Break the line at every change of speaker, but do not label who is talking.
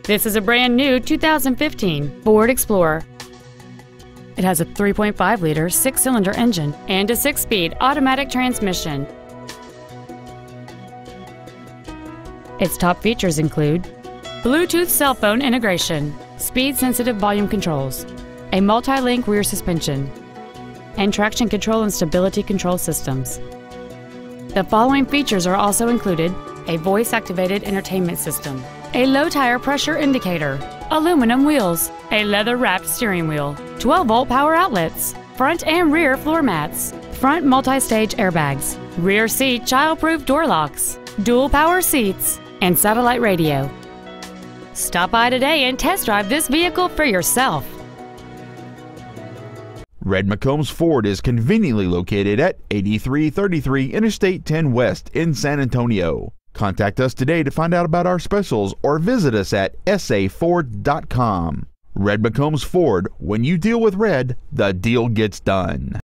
This is a brand new 2015 Ford Explorer. It has a 3.5-liter six-cylinder engine and a 6-speed automatic transmission. Its top features include Bluetooth cell phone integration, speed-sensitive volume controls, a multi-link rear suspension, and traction control and stability control systems. The following features are also included: a voice-activated entertainment system, a low-tire pressure indicator, aluminum wheels, a leather-wrapped steering wheel, 12-volt power outlets, front and rear floor mats, front multi-stage airbags, rear seat child-proof door locks, dual power seats, and satellite radio. Stop by today and test drive this vehicle for yourself.
Red McCombs Ford is conveniently located at 8333 Interstate 10 West in San Antonio. Contact us today to find out about our specials or visit us at saford.com. Red McCombs Ford, when you deal with red, the deal gets done.